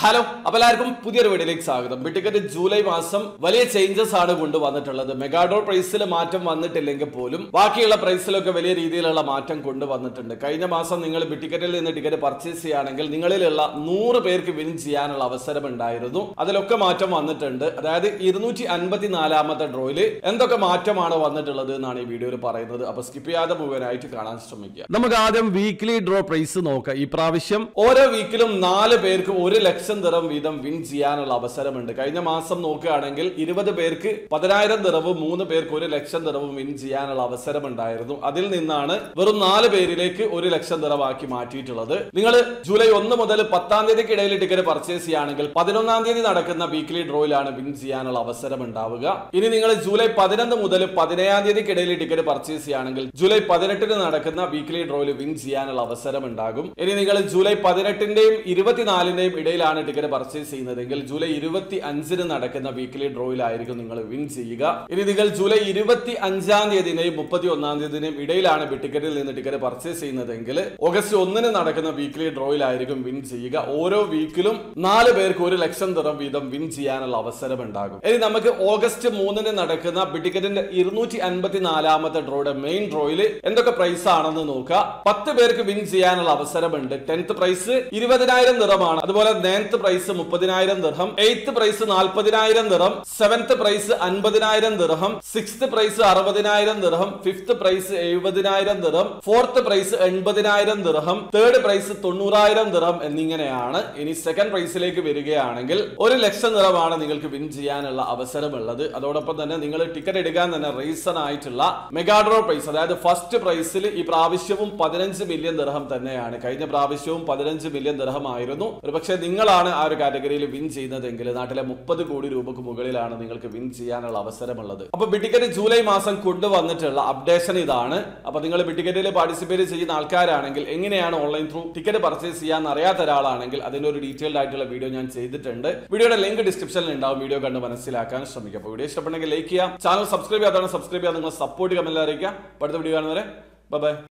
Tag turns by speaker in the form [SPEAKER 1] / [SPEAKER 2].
[SPEAKER 1] Hello, അപ്പോൾ എല്ലാവർക്കും പുതിയൊരു വീഡിയോയിലേക്ക് സ്വാഗതം. ടിക്കറ്റ് ജൂലൈ മാസം വലിയ ചേഞ്ചസ് ആണ് കൊണ്ടുവന്നിട്ടുള്ളത്. മെഗാഡോർ പ്രൈസിൽ മാറ്റം വന്നിട്ടില്ലെങ്കിൽ പോലും ബാക്കിയുള്ള പ്രൈസിലൊക്കെ വലിയ രീതിയിലുള്ള മാറ്റം കൊണ്ടുവന്നിട്ടുണ്ട്. കഴിഞ്ഞ മാസം നിങ്ങൾ ടിക്കറ്റിൽ നിന്ന് ടിക്കറ്റ് പർച്ചേസ് ചെയ്യുകയാണെങ്കിൽ നിങ്ങളിലുള്ള 100 പേർക്ക് വിൻ ചെയ്യാനുള്ള അവസരം ഉണ്ടായിരുന്നു. അതിലൊക്കെ മാറ്റം വന്നിട്ടുണ്ട്. അതായത് 254ാമത്തെ ഡ്രോയില് എന്തൊക്കെ മാറ്റമാണ് വന്നിട്ടുള്ളത് എന്നാണ് ഈ വീഡിയോയിൽ പറയുന്നത്. അപ്പൊ സ്കിപ്പ് ചെയ്യാതെ മുഴുവനായിട്ട് കാണാൻ ശ്രമിക്കുക. നമുക്ക് ആദ്യം വീക്ക്ലി ഡ്രോ പ്രൈസ് നോക്കാം. ഈ പ്രാവശ്യം ഓരോ വീക്കിലും 4 പേർക്ക് 1 ലക്ഷം ദിറം വീതം വിൻ ചെയ്യാനുള്ള അവസരമുണ്ട്. കഴിഞ്ഞ മാസം നോക്കുകയാണെങ്കിൽ 20 പേർക്ക് 10,000 ദിറവും 3 പേർക്ക് 1 ലക്ഷം ദിറവും വിൻ ചെയ്യാനുള്ള അവസരം ഉണ്ടായിരുന്നു. അതിൽ നിന്നാണ് വെറും 4 പേരിലേക്ക് 1 ലക്ഷം ദിറമാക്കി മാറ്റിയിട്ടുള്ളത്. നിങ്ങൾ ജൂലൈ 1 മുതൽ 10-ാം തീയതിക്ക് ഇടയിൽ ടിക്കറ്റ് പർച്ചേസ് ചെയ്യുകയാണെങ്കിൽ 11-ാം തീയതി നടക്കുന്ന വീക്ക്ലി ഡ്രോയിലാണ് വിൻ ചെയ്യാനുള്ള അവസരം ഉണ്ടാവുക. ഇനി നിങ്ങൾ ജൂലൈ 11 മുതൽ 17-ാം തീയതിക്ക് ഇടയിൽ ടിക്കറ്റ് പർച്ചേസ് ചെയ്യുകയാണെങ്കിൽ ജൂലൈ 18-ന് നടക്കുന്ന വീക്ക്ലി ഡ്രോയിൽ വിൻ ചെയ്യാനുള്ള അവസരം ഉണ്ടാകും. ഇനി നിങ്ങൾ ജൂലൈ 18-ന്റെയും 24-ന്റെയും ഇടയിലാണ് ടിക്കറ്റ് പർച്ചേസ് ചെയ്യുന്നതെങ്കിൽ ജൂലൈ 25-ന് നടക്കുന്ന വീക്ക്ലി ഡ്രോയിലായിരിക്കും നിങ്ങൾ വിൻ ചെയ്യുക. ഇനി നിങ്ങൾ ജൂലൈ 25-ാം തീയതിന്റെയും 31-ാം തീയതിന്റെയും ഇടയിലാണ് ടിക്കറ്റിൽ നിന്ന് ടിക്കറ്റ് പർച്ചേസ് ചെയ്യുന്നതെങ്കിൽ ഓഗസ്റ്റ് 1-ന് നടക്കുന്ന വീക്ക്ലി ഡ്രോയിലായിരിക്കും വിൻ ചെയ്യുക. ഓരോ വീക്കിലും 4 പേർക്ക് 1 ലക്ഷം ദിറം വീതം വിൻ ചെയ്യാനുള്ള അവസരം ഉണ്ടാകും. ഇനി നമുക്ക് ഓഗസ്റ്റ് 3-ന് നടക്കുന്ന ടിക്കറ്റിന്റെ 254ാമത്തെ ഡ്രോയുടെ മെയിൻ ഡ്രോയിൽ എന്തൊക്കെ പ്രൈസ് ആണെന്ന് നോക്കുക. 10 പേർക്ക് വിൻ ചെയ്യാനുള്ള അവസരമുണ്ട്. 10th പ്രൈസ് 20,000 ദിറമാണ്. അതുപോലെ 9th പ്രൈസ് 30,000 ദിർഹം, 8th പ്രൈസ് 40,000 ദിർഹം, 7th പ്രൈസ് 50,000 ദിർഹം, 6th പ്രൈസ് 60,000 ദിർഹം, 5th പ്രൈസ് 70,000 ദിർഹം, 4th പ്രൈസ് 80,000 ദിർഹം, 3rd പ്രൈസ് 90,000 ദിർഹം എന്നിങ്ങനെയാണ്. ഇനി സെക്കൻഡ് പ്രൈസിലേക്ക് വരികയാണെങ്കിൽ 1 ലക്ഷം ദിർഹമാണ് നിങ്ങൾക്ക് വിൻ ചെയ്യാനുള്ള അവസരമുള്ളത്. അതോടൊപ്പം തന്നെ നിങ്ങൾ ടിക്കറ്റ് എടുക്കാൻ തന്നെ റീസൺ ആയിട്ടുള്ള മെഗാഡ്രോ പ്രൈസ്, അതായത് ഫസ്റ്റ് പ്രൈസിൽ ഈ പ്രാവശ്യവും 15 മില്യൺ ദിർഹം തന്നെയാണ്. കഴിഞ്ഞ പ്രാവശ്യവും 15 മില്യൺ ദിർഹം ആയിരുന്നു. ഒരുപക്ഷെ നിങ്ങളാണ് ആ ഒരു കാറ്റഗറിയിൽ വിൻ ചെയ്യുന്നതെങ്കിൽ നാട്ടിലെ 30 കോടി രൂപക്ക് മുകളിലാണ് നിങ്ങൾക്ക് വിൻ ചെയ്യാനുള്ള അവസരമുള്ളത്. അപ്പൊ ടിക്കറ്റ് ജൂലൈ മാസം കൊണ്ടുവന്നിട്ടുള്ള അപ്ഡേഷൻ ഇതാണ്. അപ്പൊ നിങ്ങൾ ടിക്കറ്റിൽ പാർട്ടിസിപ്പേറ്റ് ചെയ്യുന്ന ആൾക്കാരാണെങ്കിൽ എങ്ങനെയാണ് ഓൺലൈൻ ത്രൂ ടിക്കറ്റ് പർച്ചേസ് ചെയ്യാൻ അറിയാത്ത ഒരാളാണെങ്കിൽ അതിന്റെ ഒരു ഡീറ്റെയിൽഡ് ആയിട്ടുള്ള വീഡിയോ ഞാൻ ചെയ്തിട്ടുണ്ട്. വീഡിയോയുടെ ലിങ്ക് ഡിസ്ക്രിപ്ഷനിൽ ഉണ്ടാവും. വീഡിയോ കണ്ട് മനസ്സിലാക്കാൻ ശ്രമിക്കുക. അപ്പോൾ വീഡിയോ ഇഷ്ടപ്പെട്ടെങ്കിൽ ലൈക്ക് ചെയ്യാം. ചാനൽ സബ്സ്ക്രൈബ് ചെയ്യാതാണ് സബ്സ്ക്രൈബ് ചെയ്യാൻ നിങ്ങൾ സപ്പോർട്ട് കമന്റ് അറിയിക്കാം. അടുത്ത വീഡിയോ കാണുന്നവരെ ബൈ ബൈ.